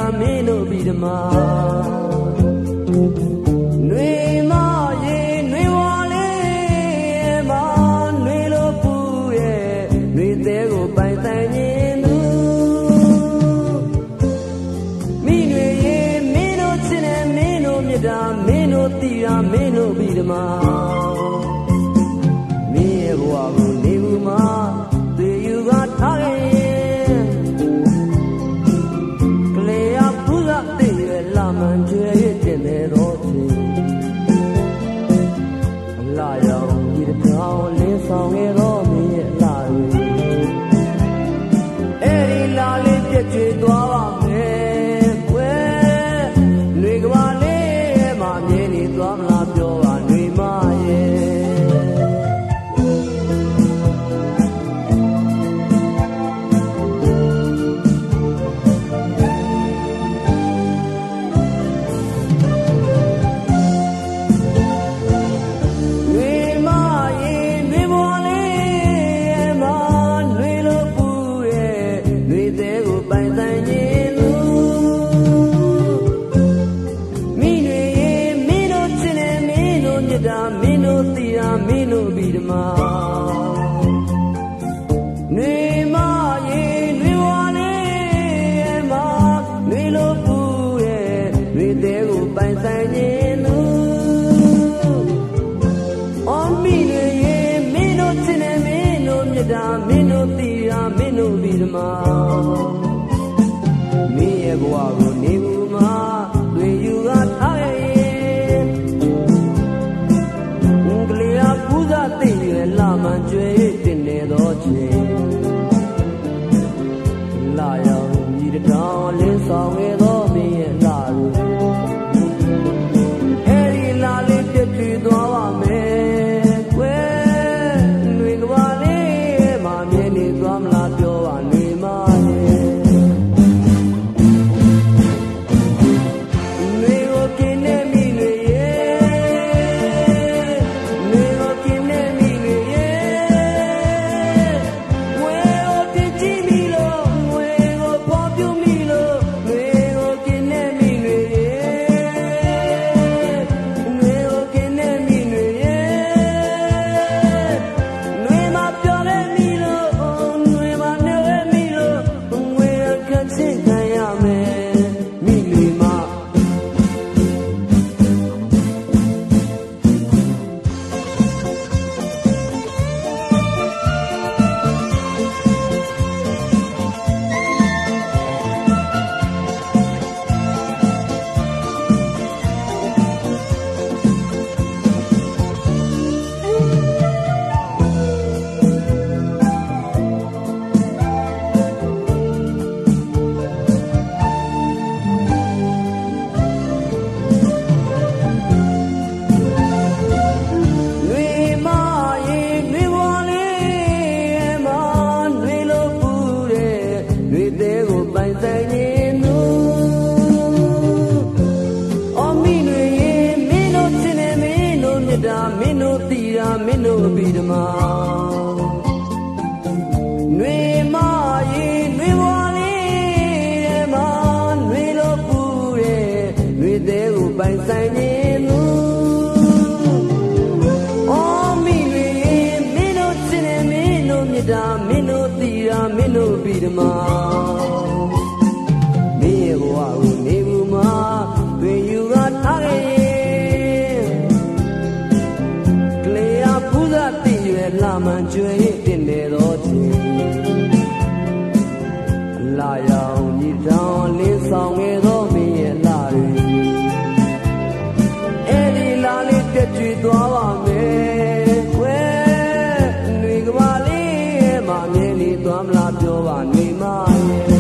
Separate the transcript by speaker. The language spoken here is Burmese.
Speaker 1: မင်းတို့ပြီးဓမ္မຫນွေမရေຫນွေဝါလေးမຫນွေလိုပူရဲ့ຫນွေသေးကိုပိုင်ဆိုင်ခြင်းသူမိຫນွေရေမင်းတို့ချစ်နေမင်းတို့မြတ်တာမင်းတို့တီတာမင်းတို့ပြီးဓမ္မမင်းရဲ့ဘဝကိုနေဘူးမှာသူယူကထားခဲ့လာမှန်ကျွေရတဲ့နေတော့ချင်းအလားရောင်ဒီတောင်လင်းဆောင်ခဲ့တော့မင်းရဲ့လာတွေအဲ့ဒီလာလေးပြည့်ကျွေသွားပါမယ်ကွယ်ຫນွေကဘာလေးမှမြင်နေသွားမလားပြောပါຫນွေမရဲ့မင်းတို့တီတာမင်းတို့ပြီးဓမ္မຫນွေမရေຫນွေဝါလေးမຫນွေလိုပူရဲ့ຫນွေသေးကိုပိုင်ဆိုင်ခြင်းသူအော်မိຫນွေရေမင်းတို့ချစ်နေမင်းတို့မြတ်တာမင်းတို့တီတာမင်းတို့ပြီးဓမ္မမင်းရဲ့ဘဝကိုနေဘူးမှာတွေယူကထားရဲ့သိရလာမှန်ကျွေတင်နေတော့ချင်းလာရောင်ညီတောင်လင်းဆောင်ခဲ့တော့မင်းရဲ့လာလူအဲ့ဒီလာလေးပြည့်ပြည့်သွားပါမယ်ကွယ်ຫນွေကဘာလေးမှမြင်နေသွားမလားပြောပါຫນွေမရဲ့ຫນွေကိုกินနေမိຫນွေရဲ့မင်းတို့တီတာမင်းတို့ပြီးဓမ္မຫນွေမရေຫນွေဝါလေးမຫນွေလိုပူရဲ့ຫນွေသေးကိုပိုင်ဆိုင်ခြင်းသူအော်မိတွေမင်းတို့ချစ်နေမင်းတို့မြတ်တာမင်းတို့တီတာမင်းတို့ပြီးဓမ္မမင်းရဲ့ဘဝကိုနေဘူးမှာတွင်ယူကထားခဲ့လာမှန်ကျွေတင်နေတော့ချင်းလာရောင်ညီတောင်လင်းဆောင်ခဲ့တော့မင်းရဲ့လာတွေအဲ့ဒီလာလေးပြည့်ကျွေသွားပါမယ်ကွယ်ຫນွေကဘာလေးမှမြင်နေသွားမလားပြောပါຫນွေမရဲ့